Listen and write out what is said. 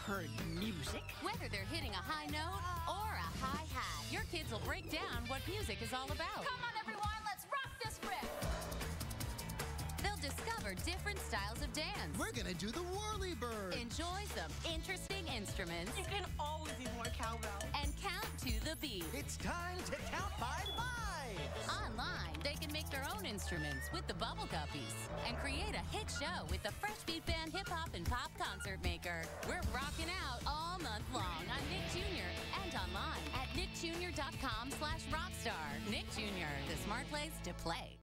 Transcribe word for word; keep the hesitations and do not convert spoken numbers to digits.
heard music. Whether they're hitting a high note or a hi-hat, your kids will break down what music is all about. Come on, everyone, let's rock this riff. They'll discover different styles of dance. We're gonna do the whirly bird. Enjoy some interesting instruments. You can always use more cowbell. And count to the beat. It's time to count by five. Online, they can make their own instruments with the Bubble Guppies and create a hit show with the Fresh Beat Band Hip Hop and Pop Concert Maker. We're rocking out all month long on Nick Junior and online at nick junior dot com slash rockstar. Nick Junior, the smart place to play.